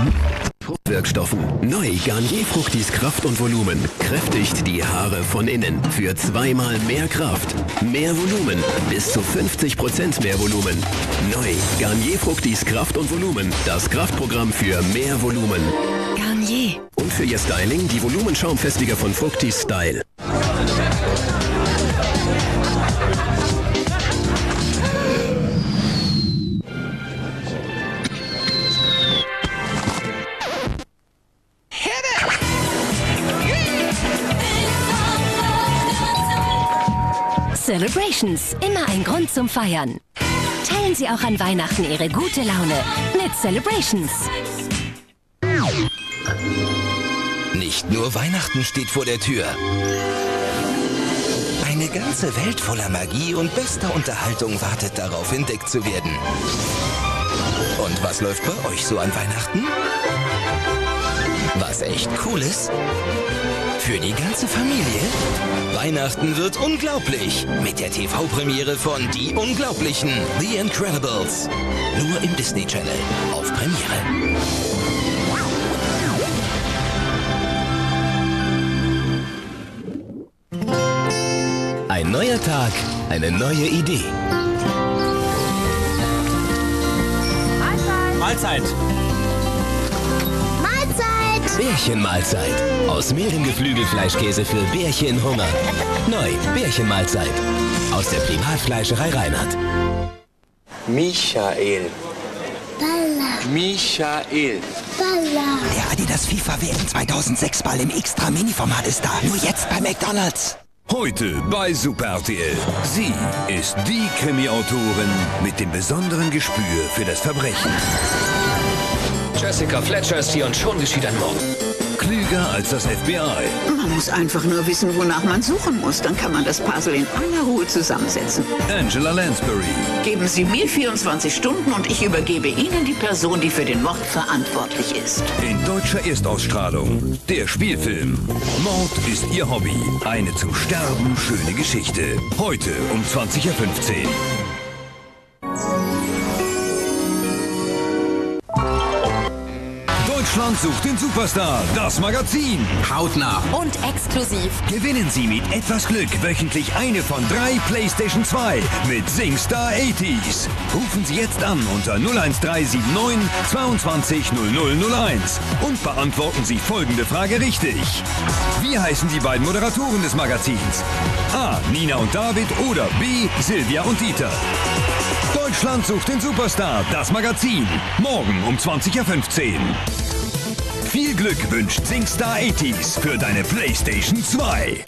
Wirkstoffen. Neu Garnier Fructis Kraft und Volumen. Kräftigt die Haare von innen. Für zweimal mehr Kraft. Mehr Volumen. Bis zu 50% mehr Volumen. Neu Garnier Fructis Kraft und Volumen. Das Kraftprogramm für mehr Volumen. Garnier. Und für Ihr Styling die Volumenschaumfestiger von Fructis Style. Celebrations, immer ein Grund zum Feiern. Teilen Sie auch an Weihnachten Ihre gute Laune mit Celebrations. Nicht nur Weihnachten steht vor der Tür. Eine ganze Welt voller Magie und bester Unterhaltung wartet darauf, entdeckt zu werden. Und was läuft bei euch so an Weihnachten? Was echt Cooles? Für die ganze Familie? Weihnachten wird unglaublich mit der TV-Premiere von Die Unglaublichen, The Incredibles. Nur im Disney Channel auf Premiere. Ein neuer Tag, eine neue Idee. Mahlzeit! Bärchenmahlzeit. Aus Meerengeflügelfleischkäse für Bärchenhunger. Neu, Bärchenmahlzeit. Aus der Privatfleischerei Reinhardt. Michael. Balla. Michael. Balla. Der Adidas FIFA WM 2006 Ball im Extra-Mini-Format ist da. Nur jetzt bei McDonald's. Heute bei Super RTL. Sie ist die Krimi-Autorin mit dem besonderen Gespür für das Verbrechen. Jessica Fletcher ist hier und schon geschieht ein Mord. Klüger als das FBI. Man muss einfach nur wissen, wonach man suchen muss. Dann kann man das Puzzle in aller Ruhe zusammensetzen. Angela Lansbury. Geben Sie mir 24 Stunden und ich übergebe Ihnen die Person, die für den Mord verantwortlich ist. In deutscher Erstausstrahlung. Der Spielfilm. Mord ist Ihr Hobby. Eine zum Sterben schöne Geschichte. Heute um 20.15 Uhr. Deutschland sucht den Superstar, das Magazin. Hautnah Und exklusiv. gewinnen Sie mit etwas Glück wöchentlich eine von 3 PlayStation 2 mit SingStar 80s. Rufen Sie jetzt an unter 01379 22 0001 und beantworten Sie folgende Frage richtig. Wie heißen die beiden Moderatoren des Magazins? A. Nina und David oder B. Silvia und Dieter? Deutschland sucht den Superstar, das Magazin. Morgen um 20.15 Uhr. Viel Glück wünscht SingStar 80s für deine PlayStation 2.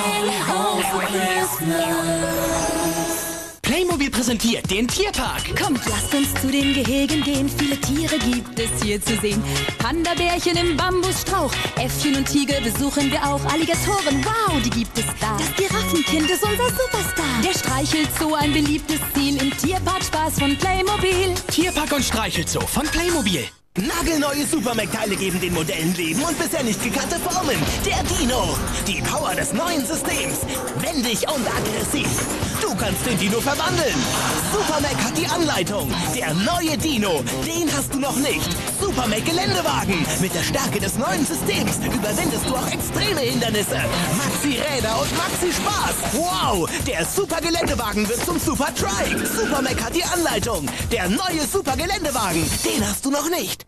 Playmobil präsentiert den Tierpark. Kommt, lasst uns zu den Gehegen gehen. Viele Tiere gibt es hier zu sehen. Panda-Bärchen im Bambusstrauch. Äffchen und Tiger besuchen wir auch. Alligatoren, wow, die gibt es da. Das Giraffenkind ist unser Superstar. Der Streichelzoo, ein beliebtes Ziel. Im Tierpark Spaß von Playmobil. Tierpark und Streichelzoo von Playmobil. Nagelneue Super-Mac-Teile geben den Modellen Leben und bisher nicht gekannte Formen. Der Dino. Die Power des neuen Systems. Wendig und aggressiv. Du kannst den Dino verwandeln. Super-Mac hat die Anleitung. Der neue Dino. Den hast du noch nicht. Super-Mac Geländewagen. Mit der Stärke des neuen Systems überwindest du auch extreme Hindernisse. Maxi-Räder und Maxi-Spaß. Wow. Der Super-Geländewagen wird zum Super-Trike. Super-Mac hat die Anleitung. Der neue Super-Geländewagen. Den hast du noch nicht.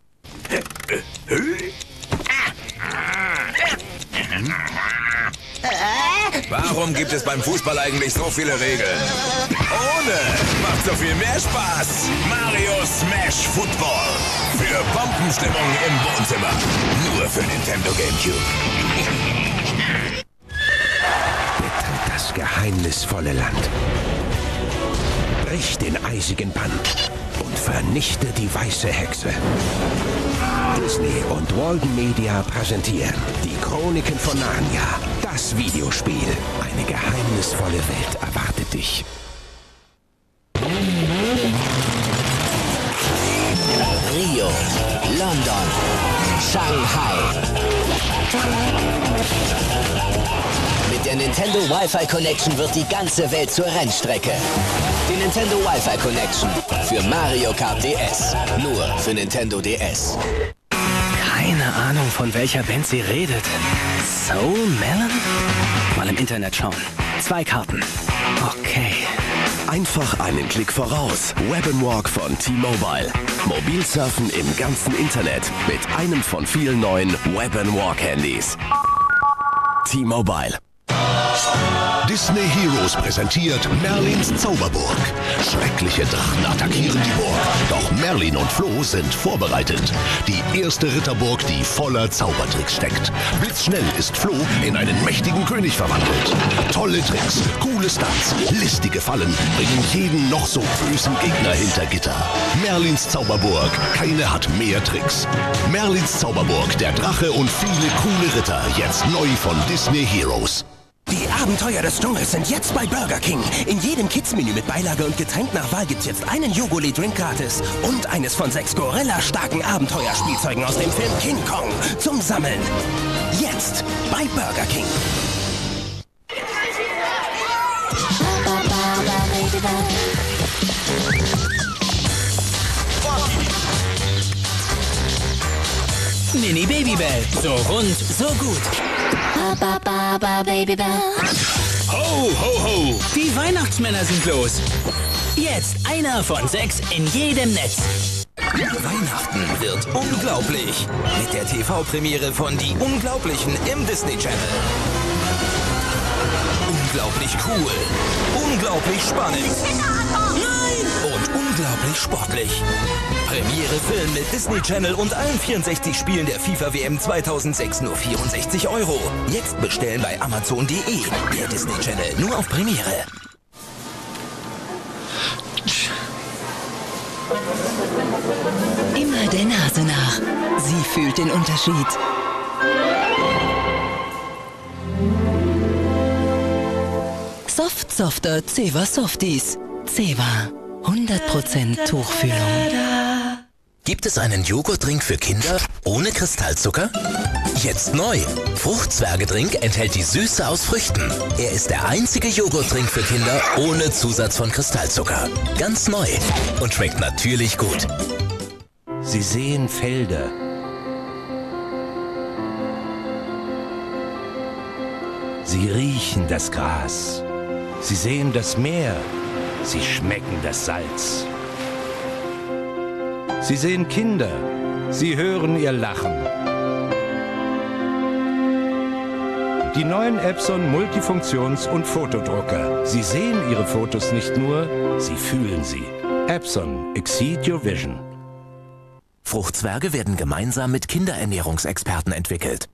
Warum gibt es beim Fußball eigentlich so viele Regeln? Ohne macht so viel mehr Spaß. Mario Smash Football. Für Bombenstimmung im Wohnzimmer. Nur für Nintendo GameCube. Betritt das geheimnisvolle Land. Brich den eisigen Bann und vernichte die weiße Hexe. Disney und Walden Media präsentieren die Chroniken von Narnia. Das Videospiel. Eine geheimnisvolle Welt erwartet dich. Rio, London, Shanghai. Mit der Nintendo Wi-Fi Connection wird die ganze Welt zur Rennstrecke. Die Nintendo Wi-Fi Connection für Mario Kart DS. Nur für Nintendo DS. Keine Ahnung, von welcher Band sie redet. Soul Melon? Mal im Internet schauen. 2 Karten. Okay. Einfach einen Klick voraus. Web & Walk von T-Mobile. Mobilsurfen im ganzen Internet mit einem von vielen neuen Web & Walk Handys. T-Mobile. Disney Heroes präsentiert Merlins Zauberburg. Schreckliche Drachen attackieren die Burg. Doch Merlin und Flo sind vorbereitet. Die erste Ritterburg, die voller Zaubertricks steckt. Blitzschnell ist Flo in einen mächtigen König verwandelt. Tolle Tricks, coole Stunts, listige Fallen bringen jeden noch so bösen Gegner hinter Gitter. Merlins Zauberburg, keine hat mehr Tricks. Merlins Zauberburg, der Drache und viele coole Ritter, jetzt neu von Disney Heroes. Die Abenteuer des Dschungels sind jetzt bei Burger King. In jedem Kids-Menü mit Beilage und Getränk nach Wahl gibt's jetzt einen Yogoli-Drink gratis und eines von 6 Gorilla-starken Abenteuerspielzeugen aus dem Film King Kong zum Sammeln. Jetzt bei Burger King. Mini Babybel. So rund, so gut. Babybel. Ho, ho, ho. Die Weihnachtsmänner sind los. Jetzt einer von 6 in jedem Netz. Weihnachten wird unglaublich. Mit der TV-Premiere von Die Unglaublichen im Disney Channel. Unglaublich cool. Unglaublich spannend. Nein! Und unglaublich sportlich. Premiere-Film mit Disney Channel und allen 64 Spielen der FIFA-WM 2006 nur 64 €. Jetzt bestellen bei Amazon.de. Der Disney Channel nur auf Premiere. Immer der Nase nach. Sie fühlt den Unterschied. Softer Zewa Softies. Zewa. 100% Tuchfühlung. Gibt es einen Joghurtdrink für Kinder ohne Kristallzucker? Jetzt neu. Fruchtzwergedrink enthält die Süße aus Früchten. Er ist der einzige Joghurtdrink für Kinder ohne Zusatz von Kristallzucker. Ganz neu und schmeckt natürlich gut. Sie sehen Felder. Sie riechen das Gras. Sie sehen das Meer. Sie schmecken das Salz. Sie sehen Kinder. Sie hören ihr Lachen. Die neuen Epson Multifunktions- und Fotodrucker. Sie sehen Ihre Fotos nicht nur, Sie fühlen sie. Epson, exceed your vision. Fruchtzwerge werden gemeinsam mit Kinderernährungsexperten entwickelt.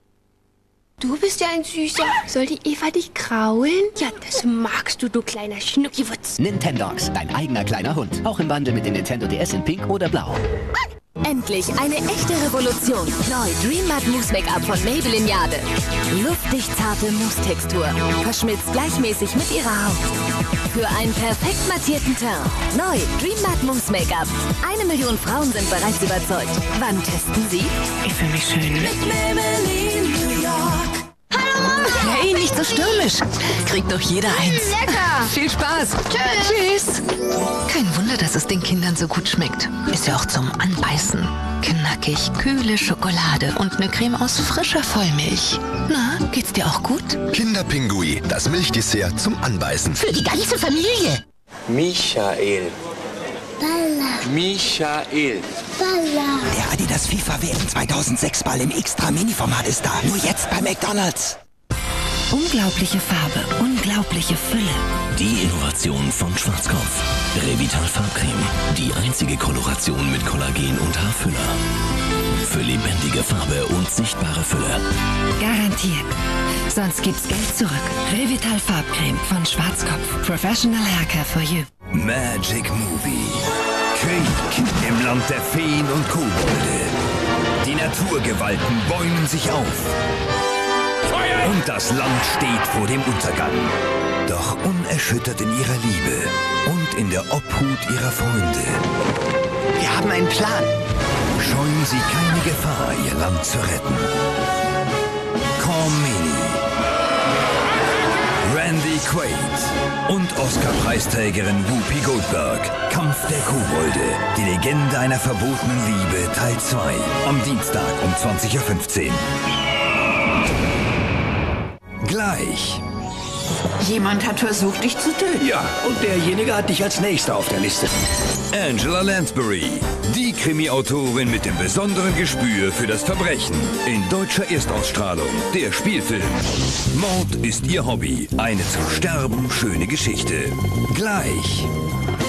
Du bist ja ein Süßer. Soll die Eva dich kraulen? Ja, das magst du kleiner Schnuckiwutz. Nintendogs, dein eigener kleiner Hund. Auch im Bundle mit dem Nintendo DS in Pink oder Blau. Endlich eine echte Revolution. Neu Dream Matte Mousse Make-up von Maybelline Jade. Luftig zarte Mousse-Textur. Verschmilzt gleichmäßig mit ihrer Haut. Für einen perfekt mattierten Teint. Neu Dream Matte Mousse Make-up. 1 Million Frauen sind bereits überzeugt. Wann testen Sie? Ich fühle mich schön. Mit Maybelline New York. Hey, nicht so stürmisch. Kriegt doch jeder eins. Lecker. Viel Spaß. Tschüss. Kein Wunder, dass es den Kindern so gut schmeckt. Ist ja auch zum Anbeißen. Knackig, kühle Schokolade und eine Creme aus frischer Vollmilch. Na, geht's dir auch gut? Kinderpingui, das Milchdessert zum Anbeißen. Für die ganze Familie. Michael. Balla. Michael. Balla. Der Adidas FIFA WM 2006 Ball im Extra-Mini-Format ist da. Nur jetzt bei McDonald's. Unglaubliche Farbe, unglaubliche Fülle. Die Innovation von Schwarzkopf. Revital Farbcreme. Die einzige Koloration mit Kollagen und Haarfüller. Für lebendige Farbe und sichtbare Fülle. Garantiert. Sonst gibt's Geld zurück. Revital Farbcreme von Schwarzkopf. Professional Haircare for you. Magic Movie. Krieg im Land der Feen und Kobolde. Die Naturgewalten bäumen sich auf. Feuer! Und das Land steht vor dem Untergang. Doch unerschüttert in ihrer Liebe und in der Obhut ihrer Freunde. Wir haben einen Plan. Scheuen sie keine Gefahr, ihr Land zu retten. Komini. Randy Quaid und Oscar-Preisträgerin Whoopi Goldberg. Kampf der Kobolde. Die Legende einer verbotenen Liebe Teil 2. Am Dienstag um 20:15 Uhr. Gleich. Jemand hat versucht, dich zu töten. Ja, und derjenige hat dich als Nächster auf der Liste. Angela Lansbury, die Krimi-Autorin mit dem besonderen Gespür für das Verbrechen. In deutscher Erstausstrahlung, der Spielfilm. Mord ist ihr Hobby. Eine zum Sterben schöne Geschichte. Gleich.